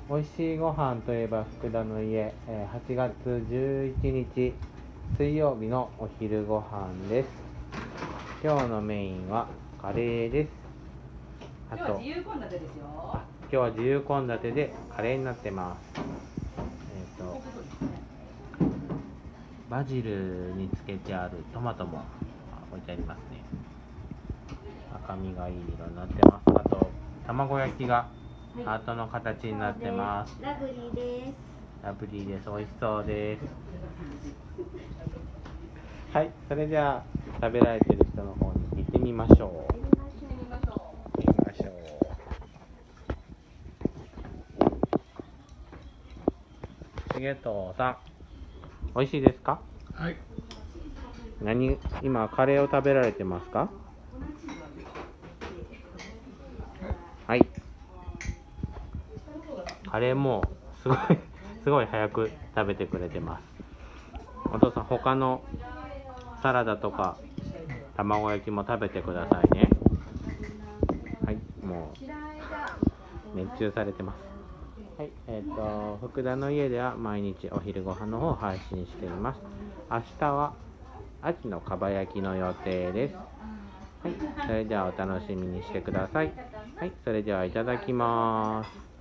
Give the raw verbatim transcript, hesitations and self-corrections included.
おいしいご飯といえば福田の家、えーはちがつじゅういちにち水曜日のお昼ご飯です。今日のメインはカレーです。あと、 今日は自由献立ですよ。 あ、今日は自由献立でカレーになってます。えっ、とバジルにつけてあるトマトも置いてありますね。赤みがいい色になってます。あと卵焼きがハートの形になってます。 ラブリーです。 ラブリーです。美味しそうです。はい、それじゃあ食べられてる人の方に行ってみましょう。行ってみましょう。重藤さん、美味しいですか？ はい。 何、今カレーを食べられてますか？はい。カレーもすごいすごい早く食べてくれてます。お父さん、他のサラダとか卵焼きも食べてくださいね。はい、もう熱中されてます。はい、えっ、と福田の家では毎日お昼ご飯の方を配信しています。明日は秋のかば焼きの予定です。はい、それではお楽しみにしてください。はい、それではいただきます。